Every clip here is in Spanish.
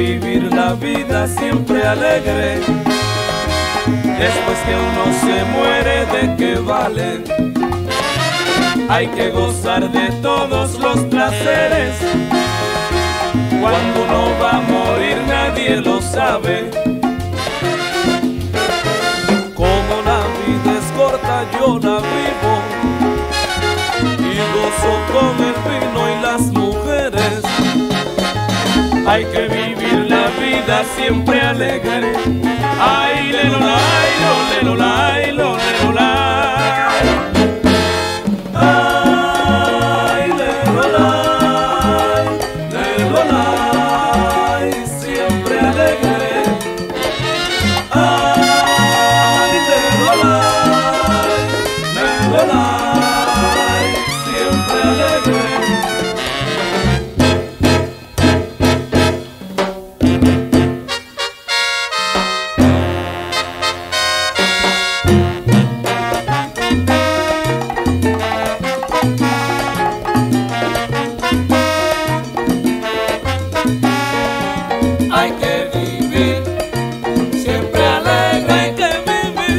vivir la vida siempre alegre. Después que uno se muere, ¿de qué vale? Hay que gozar de todos los placeres. Cuando uno va a morir nadie lo sabe. Como la vida es corta yo la vivo y gozo con el vino y las mujeres. Hay que vivir la vida siempre alegre. Ay, lelo, ay, lo, lelo, ay, lo, lelo, ay, lelo, ay, siempre alegre. Ay, lelo, ay, siempre alegre. Hay que vivir siempre alegre. Hay que vivir,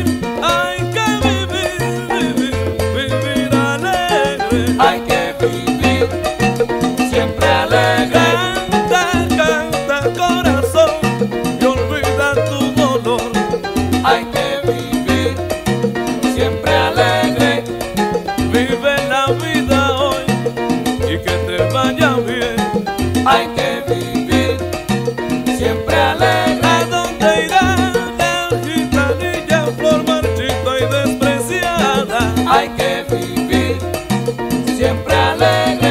vivir alegre. Hay que vivir siempre alegre. Canta, canta corazón y olvida tu dolor. Hay que vivir siempre alegre. Vive la vida hoy y que te vaya bien. Hay que vivir siempre alegre. ¿A dónde irá la gitanilla, flor marchita y despreciada? Hay que vivir siempre alegre.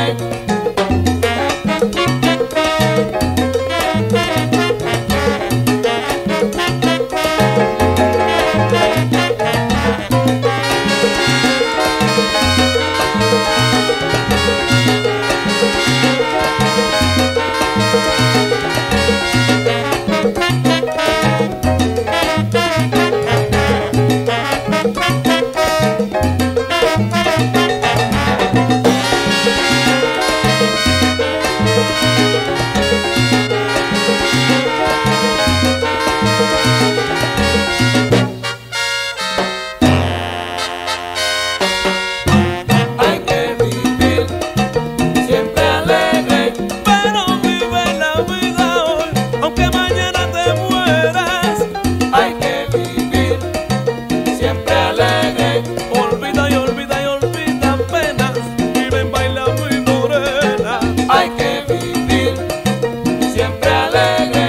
Hay que vivir siempre alegre. Pero vive la vida hoy, aunque mañana te mueras. Hay que vivir siempre alegre. Olvida y olvida y olvida penas. Vive en baila muy morena. Hay que vivir siempre alegre.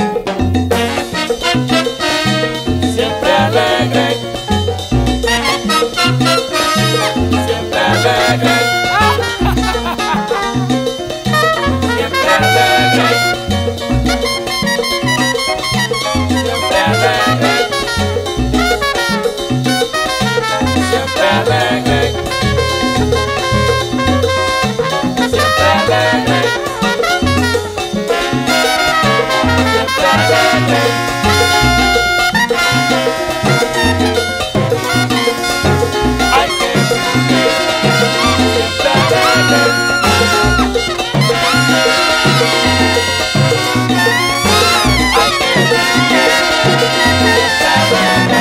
Siempre alegre. Siempre alegre. Siempre alegre. Siempre alegre. Siempre alegre. Siempre alegre. Siempre alegre. Hay que vivir siempre alegre. Hay que vivir siempre alegre.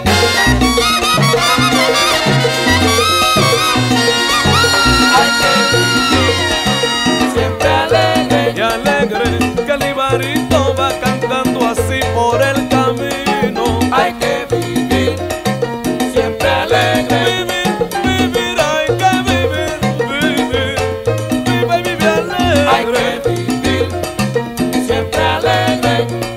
Hay que vivir siempre alegre. Y alegre que el ibarito va cantando así por el camino. Hay que vivir siempre alegre. Vivir, vivir, hay que vivir, vivir, vive, vive alegre. Hay que vivir siempre alegre.